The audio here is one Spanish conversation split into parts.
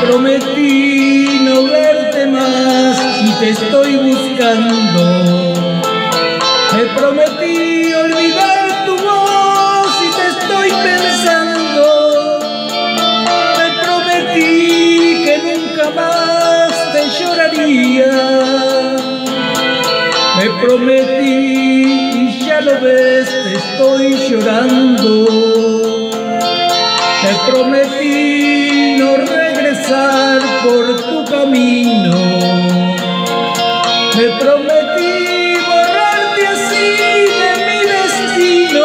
prometí no verte más y te estoy buscando. Me prometí olvidar tu voz y te estoy pensando. Me prometí que nunca más te lloraría. Me prometí y ya lo ves, te estoy llorando. Me prometí no regresar por tu camino. Me prometí borrarte así de mi destino.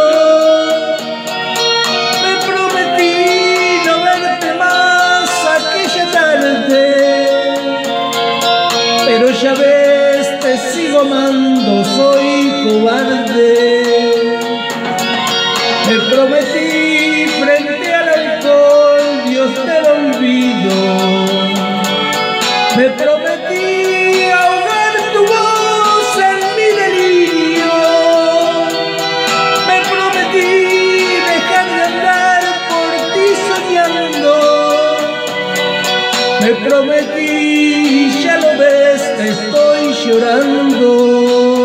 Me prometí no verte más aquella tarde. Pero ya ves, te sigo amando, soy cobarde. Me prometí frente al alcohol, Dios del olvido. Me prometí ahogar tu voz en mi delirio. Me prometí dejar de andar por ti soñando. Me prometí y ya lo ves, te estoy llorando.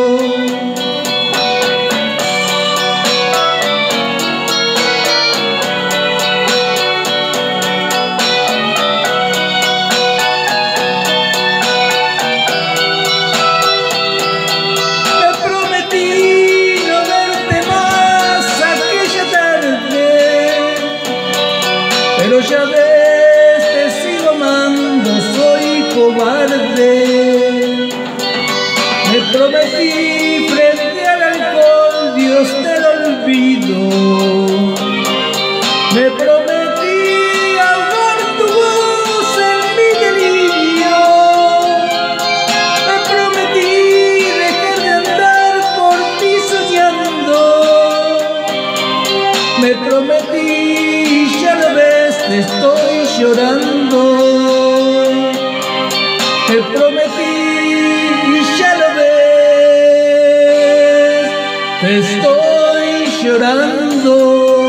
Pero ya ves, te sigo amando, soy cobarde. Me prometí frente al alcohol, Dios del olvido. Me prometí ahogar tu voz en mi delirio. Me prometí dejar de andar por ti soñando. Me prometí, ya lo ves, te estoy llorando. Te prometí y ya lo ves, te estoy llorando.